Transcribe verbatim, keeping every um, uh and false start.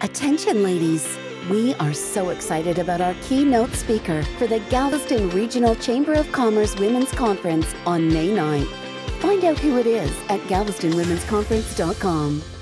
Attention, ladies. We are so excited about our keynote speaker for the Galveston Regional Chamber of Commerce Women's Conference on May ninth. Find out who it is at galveston women's conference dot com.